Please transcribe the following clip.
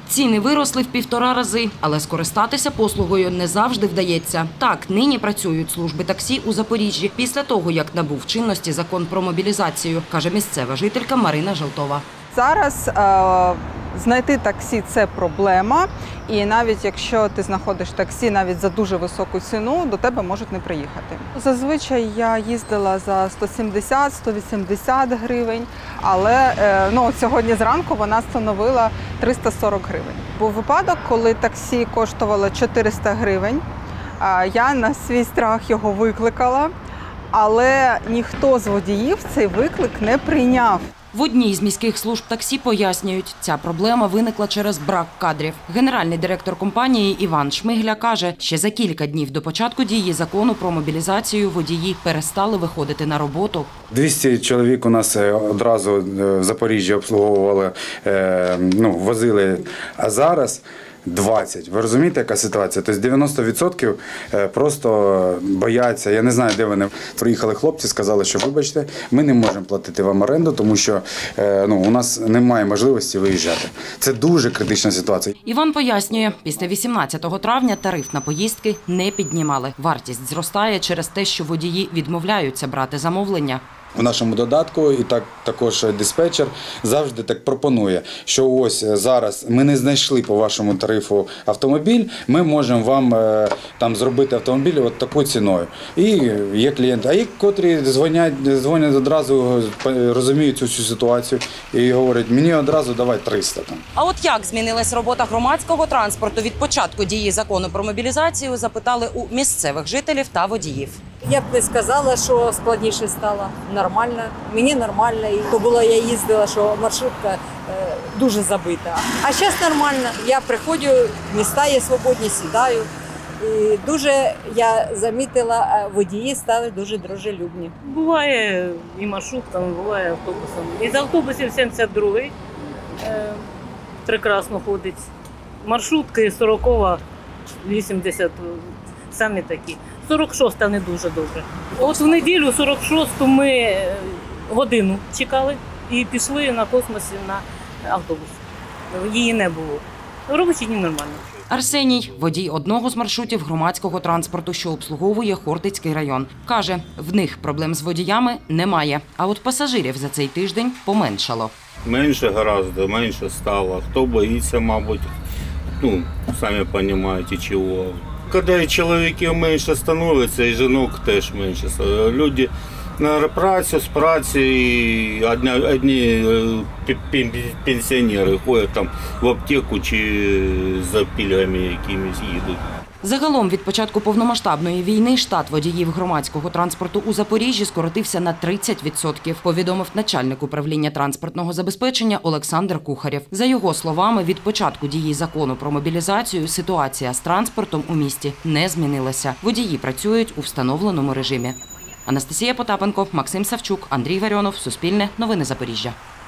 Ціни виросли в 1,5 рази, але скористатися послугою не завжди вдається. Так, нині працюють служби таксі у Запоріжжі після того, як набув чинності закон про мобілізацію, каже місцева жителька Марина Желтова. Зараз знайти таксі – це проблема. І навіть якщо ти знаходиш таксі навіть за дуже високу ціну, до тебе можуть не приїхати. Зазвичай я їздила за 170-180 гривень, але сьогодні зранку вона становила 340 гривень. Був випадок, коли таксі коштувало 400 гривень. Я на свій страх його викликала, але ніхто з водіїв цей виклик не прийняв. В одній з міських служб таксі пояснюють, ця проблема виникла через брак кадрів. Генеральний директор компанії Іван Шмигля каже, ще за кілька днів до початку дії закону про мобілізацію водії перестали виходити на роботу. 200 чоловік у нас одразу в Запоріжжі обслуговували, возили, а зараз 20. Ви розумієте, яка ситуація? Тобто 90% просто бояться. Я не знаю, де вони. Приїхали хлопці, сказали, що вибачте, ми не можемо платити вам оренду, тому що у нас немає можливості виїжджати. Це дуже критична ситуація. Іван пояснює, після 18 травня тариф на поїздки не піднімали. Вартість зростає через те, що водії відмовляються брати замовлення. В нашому додатку і також диспетчер завжди так пропонує, що ось зараз ми не знайшли по вашому тарифу автомобіль, ми можемо вам зробити автомобіль от такою ціною. І є клієнти, а є, котрі дзвонять одразу, розуміють цю ситуацію і говорять, мені одразу давай 300. А от як змінилась робота громадського транспорту від початку дії закону про мобілізацію, запитали у місцевих жителів та водіїв. Я б не сказала, що складніше стало. Нормально. Мені нормально. І то було, я їздила, що маршрутка дуже забита. А зараз нормально. Я приходжу, міста є свободні, сідаю. І дуже, я замітила, водії стали дуже дружелюбні. Буває і маршрутками, буває автобусом. Із автобусів 72-й прекрасно ходить. Маршрутки 40-ва, 80 самі такі. 46-та не дуже добре. От в неділю 46-ту ми годину чекали і пішли на космосі на автобус. Її не було. Робочі дні нормально. Арсеній – водій одного з маршрутів громадського транспорту, що обслуговує Хортицький район. Каже, в них проблем з водіями немає, а от пасажирів за цей тиждень поменшало. Менше гораздо, менше стало. Хто боїться, мабуть, самі розумієте, чого. Коли чоловіків менше становиться, і жінок теж менше. Люди на працю, з праці, одні пенсіонери ходять там в аптеку чи за пільгами якимись їдуть. Загалом від початку повномасштабної війни штат водіїв громадського транспорту у Запоріжжі скоротився на 30%, повідомив начальник управління транспортного забезпечення Олександр Кухарєв. За його словами, від початку дії закону про мобілізацію ситуація з транспортом у місті не змінилася. Водії працюють у встановленому режимі. Анастасія Потапенко, Максим Савчук, Андрій Варіонов, Суспільне, Новини Запоріжжя.